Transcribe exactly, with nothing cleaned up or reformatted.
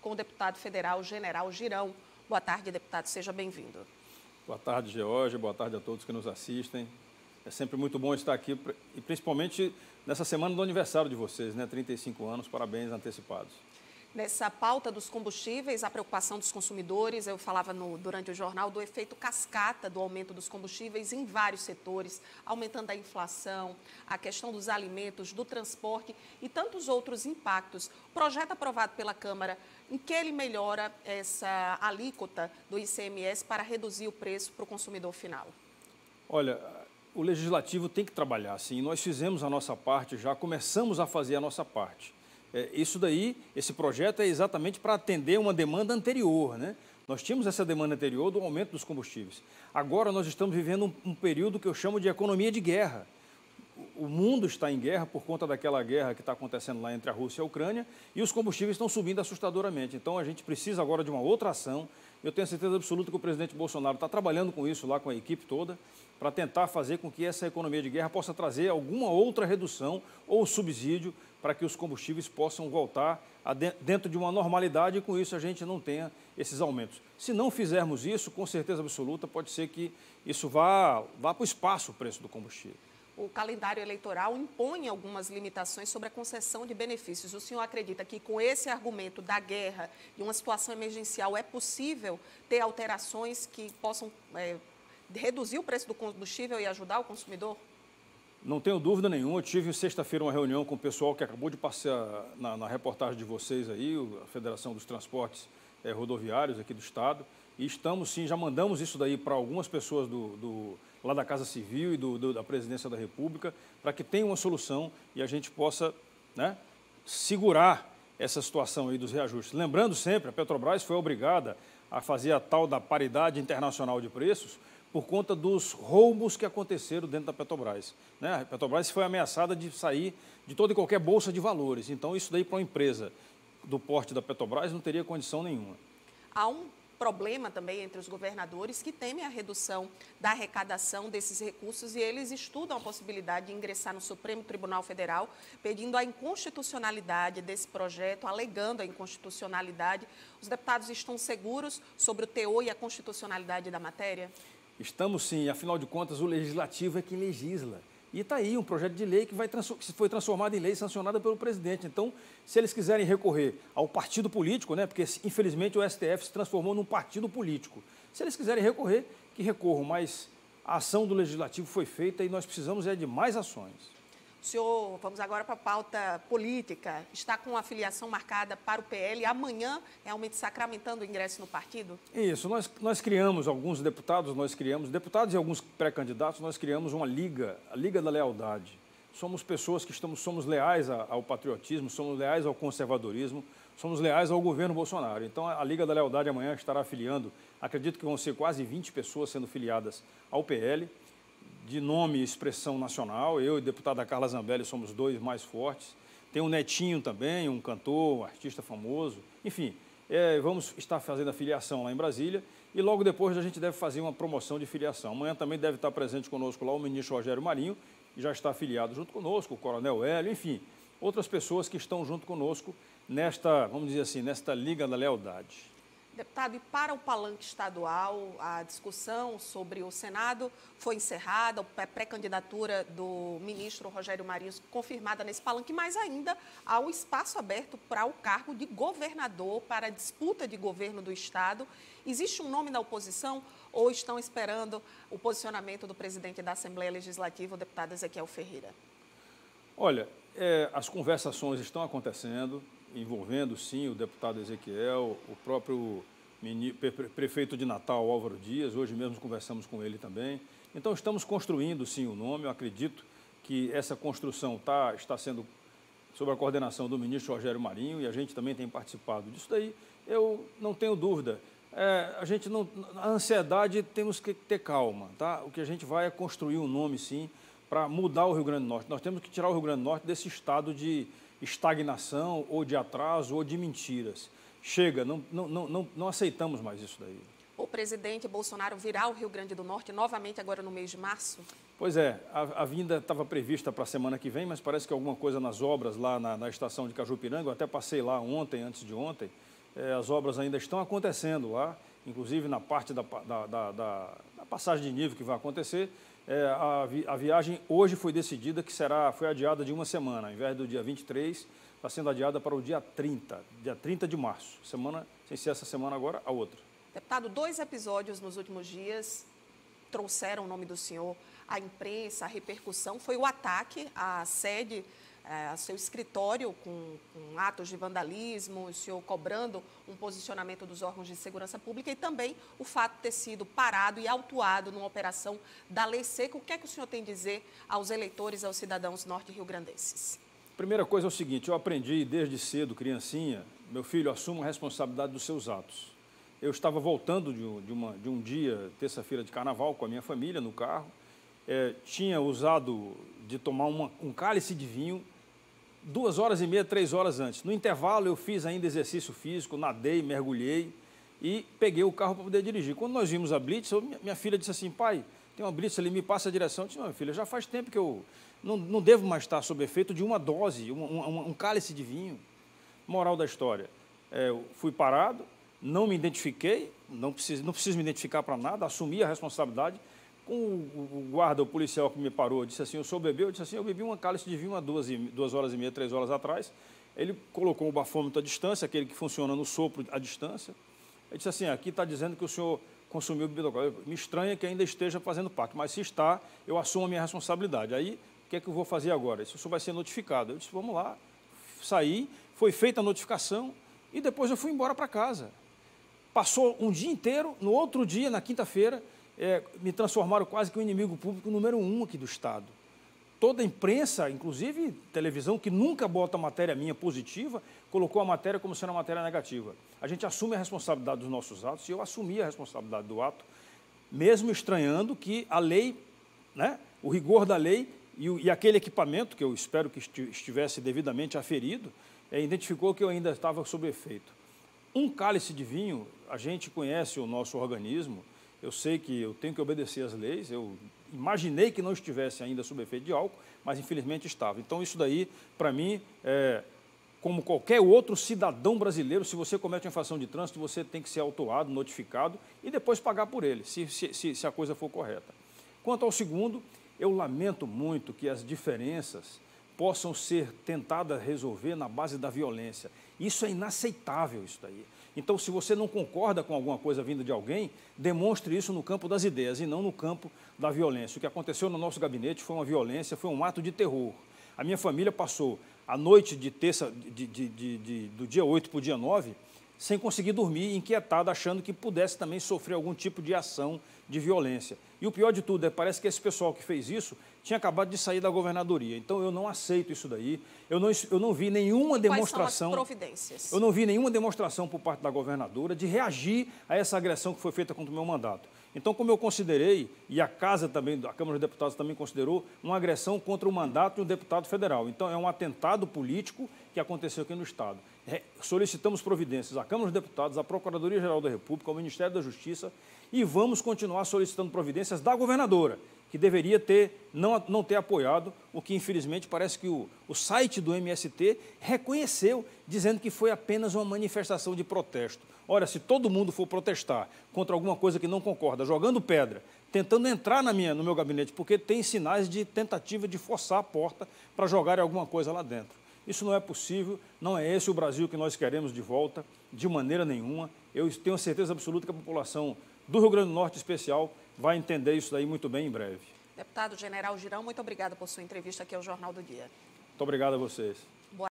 com o deputado federal General Girão. Boa tarde, deputado, seja bem-vindo. Boa tarde, Georgia, boa tarde a todos que nos assistem. É sempre muito bom estar aqui, e principalmente nessa semana do aniversário de vocês, né? trinta e cinco anos, parabéns antecipados. Nessa pauta dos combustíveis, a preocupação dos consumidores, eu falava no, durante o jornal do efeito cascata do aumento dos combustíveis em vários setores, aumentando a inflação, a questão dos alimentos, do transporte e tantos outros impactos. O projeto aprovado pela Câmara, em que ele melhora essa alíquota do I C M S para reduzir o preço para o consumidor final? Olha, o Legislativo tem que trabalhar, sim. Nós fizemos a nossa parte já, começamos a fazer a nossa parte. É, isso daí, esse projeto é exatamente para atender uma demanda anterior, né? Nós tínhamos essa demanda anterior do aumento dos combustíveis. Agora nós estamos vivendo um, um período que eu chamo de economia de guerra. O, o mundo está em guerra por conta daquela guerra que está acontecendo lá entre a Rússia e a Ucrânia e os combustíveis estão subindo assustadoramente. Então a gente precisa agora de uma outra ação. Eu tenho certeza absoluta que o presidente Bolsonaro está trabalhando com isso lá, com a equipe toda, para tentar fazer com que essa economia de guerra possa trazer alguma outra redução ou subsídio para que os combustíveis possam voltar a de, dentro de uma normalidade e com isso a gente não tenha esses aumentos. Se não fizermos isso, com certeza absoluta, pode ser que isso vá, vá para o espaço o preço do combustível. O calendário eleitoral impõe algumas limitações sobre a concessão de benefícios. O senhor acredita que com esse argumento da guerra e uma situação emergencial é possível ter alterações que possam é, reduzir o preço do combustível e ajudar o consumidor? Não tenho dúvida nenhuma. Eu tive sexta-feira uma reunião com o pessoal que acabou de passar na, na reportagem de vocês aí, a Federação dos Transportes é, Rodoviários aqui do Estado, e estamos sim, já mandamos isso daí para algumas pessoas do, do, lá da Casa Civil e do, do, da Presidência da República, para que tenha uma solução e a gente possa, né, segurar essa situação aí dos reajustes. Lembrando sempre, a Petrobras foi obrigada a fazer a tal da paridade internacional de preços, por conta dos roubos que aconteceram dentro da Petrobras, né? A Petrobras foi ameaçada de sair de toda e qualquer bolsa de valores. Então, isso daí para uma empresa do porte da Petrobras não teria condição nenhuma. Há um problema também entre os governadores que temem a redução da arrecadação desses recursos e eles estudam a possibilidade de ingressar no Supremo Tribunal Federal pedindo a inconstitucionalidade desse projeto, alegando a inconstitucionalidade. Os deputados estão seguros sobre o teor e a constitucionalidade da matéria? Estamos sim, afinal de contas o Legislativo é quem legisla. E está aí um projeto de lei que, vai, que foi transformado em lei sancionada pelo presidente. Então, se eles quiserem recorrer ao partido político, né, porque infelizmente o S T F se transformou num partido político, se eles quiserem recorrer, que recorram, mas a ação do Legislativo foi feita e nós precisamos é de mais ações. O senhor, vamos agora para a pauta política, está com a filiação marcada para o P L, amanhã realmente sacramentando o ingresso no partido? Isso, nós, nós criamos, alguns deputados, nós criamos, deputados e alguns pré-candidatos, nós criamos uma liga, a Liga da Lealdade. Somos pessoas que estamos, somos leais ao patriotismo, somos leais ao conservadorismo, somos leais ao governo Bolsonaro. Então, a Liga da Lealdade amanhã estará filiando, acredito que vão ser quase vinte pessoas sendo filiadas ao P L, de nome e expressão nacional. Eu e a deputada Carla Zambelli somos dois mais fortes. Tem o Netinho também, um cantor, um artista famoso. Enfim, é, vamos estar fazendo a filiação lá em Brasília e logo depois a gente deve fazer uma promoção de filiação. Amanhã também deve estar presente conosco lá o ministro Rogério Marinho, que já está afiliado junto conosco, o Coronel Hélio, enfim, outras pessoas que estão junto conosco nesta, vamos dizer assim, nesta Liga da Lealdade. Deputado, e para o palanque estadual, a discussão sobre o Senado foi encerrada, a pré-candidatura do ministro Rogério Marinho confirmada nesse palanque, mas ainda há o espaço aberto para o cargo de governador, para a disputa de governo do Estado. Existe um nome da oposição ou estão esperando o posicionamento do presidente da Assembleia Legislativa, o deputado Ezequiel Ferreira? Olha, é, as conversações estão acontecendo, envolvendo, sim, o deputado Ezequiel, o próprio prefeito de Natal, Álvaro Dias, hoje mesmo conversamos com ele também. Então, estamos construindo, sim, o nome. Eu acredito que essa construção tá, está sendo sob a coordenação do ministro Rogério Marinho e a gente também tem participado disso daí. Eu não tenho dúvida. É, a gente não, a ansiedade temos que ter calma, tá? O que a gente vai é construir um nome, sim, para mudar o Rio Grande do Norte. Nós temos que tirar o Rio Grande do Norte desse estado de estagnação ou de atraso ou de mentiras. Chega, não, não, não, não aceitamos mais isso daí. O presidente Bolsonaro virá ao Rio Grande do Norte novamente agora no mês de março? Pois é, a, a vinda estava prevista para a semana que vem, mas parece que alguma coisa nas obras lá na, na estação de Cajupiranga, eu até passei lá ontem, antes de ontem, É, as obras ainda estão acontecendo lá, inclusive na parte da, da, da, da, da passagem de nível que vai acontecer. É, a, vi, a viagem hoje foi decidida que será, foi adiada de uma semana, ao invés do dia vinte e três, está sendo adiada para o dia trinta, dia trinta de março. Semana, sem ser essa semana agora, a outra. Deputado, dois episódios nos últimos dias trouxeram o nome do senhor à imprensa, à repercussão. Foi o ataque à sede, é, ao seu escritório, com, com atos de vandalismo, o senhor cobrando um posicionamento dos órgãos de segurança pública e também o fato de ter sido parado e autuado numa operação da Lei Seca. O que é que o senhor tem a dizer aos eleitores, aos cidadãos norte-riograndenses? Primeira coisa é o seguinte, eu aprendi desde cedo, criancinha, meu filho, assuma a responsabilidade dos seus atos. Eu estava voltando de, de, uma, de um dia, terça-feira de carnaval, com a minha família no carro, é, tinha usado de tomar uma, um cálice de vinho duas horas e meia, três horas antes. No intervalo eu fiz ainda exercício físico, nadei, mergulhei e peguei o carro para poder dirigir. Quando nós vimos a blitz, eu, minha, minha filha disse assim, pai, tem uma blitz ali, me passa a direção. Eu disse, não, minha filha, já faz tempo que eu não, não devo mais estar sob efeito de uma dose, um, um, um cálice de vinho. Moral da história, é, eu fui parado, não me identifiquei, não preciso, não preciso me identificar para nada, assumi a responsabilidade. Com o, o guarda, o policial que me parou, disse assim, o senhor bebeu? Eu disse assim, eu bebi uma cálice de vinho há duas, duas horas e meia, três horas atrás. Ele colocou o bafômetro à distância, aquele que funciona no sopro à distância. Ele disse assim, aqui está dizendo que o senhor consumiu bebida alcoólica. Me estranha que ainda esteja fazendo parte, mas se está, eu assumo a minha responsabilidade. Aí, o que é que eu vou fazer agora? Isso o senhor vai ser notificado. Eu disse, vamos lá. Saí, foi feita a notificação e depois eu fui embora para casa. Passou um dia inteiro, no outro dia, na quinta-feira, é, me transformaram quase que o inimigo público número um aqui do Estado. Toda a imprensa, inclusive televisão, que nunca bota matéria minha positiva, colocou a matéria como sendo uma matéria negativa. A gente assume a responsabilidade dos nossos atos e eu assumi a responsabilidade do ato, mesmo estranhando que a lei, né, o rigor da lei e, o, e aquele equipamento, que eu espero que estivesse devidamente aferido, é, identificou que eu ainda estava sob efeito. Um cálice de vinho, a gente conhece o nosso organismo, eu sei que eu tenho que obedecer às leis, eu imaginei que não estivesse ainda sob efeito de álcool, mas infelizmente estava. Então isso daí, para mim, é, como qualquer outro cidadão brasileiro, se você comete uma infração de trânsito, você tem que ser autuado, notificado e depois pagar por ele, se, se, se a coisa for correta. Quanto ao segundo, eu lamento muito que as diferenças possam ser tentadas resolver na base da violência. Isso é inaceitável, isso daí. Então, se você não concorda com alguma coisa vinda de alguém, demonstre isso no campo das ideias e não no campo da violência. O que aconteceu no nosso gabinete foi uma violência, foi um ato de terror. A minha família passou a noite de terça, de, de, de, de, do dia oito para o dia nove, sem conseguir dormir, inquietada, achando que pudesse também sofrer algum tipo de ação de violência. E o pior de tudo é que parece que esse pessoal que fez isso tinha acabado de sair da governadoria. Então, eu não aceito isso daí. Eu não, eu não vi nenhuma demonstração... Quais são as providências? Eu não vi nenhuma demonstração por parte da governadora de reagir a essa agressão que foi feita contra o meu mandato. Então, como eu considerei, e a Casa também, a Câmara dos Deputados também considerou, uma agressão contra o mandato de um deputado federal. Então, é um atentado político que aconteceu aqui no Estado. Solicitamos providências à Câmara dos Deputados, à Procuradoria-Geral da República, ao Ministério da Justiça e vamos continuar solicitando providências da governadora, que deveria ter, não, não ter apoiado, o que infelizmente parece que o, o site do M S T reconheceu, dizendo que foi apenas uma manifestação de protesto. Ora, se todo mundo for protestar contra alguma coisa que não concorda, jogando pedra, tentando entrar na minha, no meu gabinete, porque tem sinais de tentativa de forçar a porta para jogar alguma coisa lá dentro. Isso não é possível, não é esse o Brasil que nós queremos de volta, de maneira nenhuma. Eu tenho certeza absoluta que a população do Rio Grande do Norte, em especial, vai entender isso daí muito bem em breve. Deputado General Girão, muito obrigada por sua entrevista aqui ao Jornal do Dia. Muito obrigado a vocês.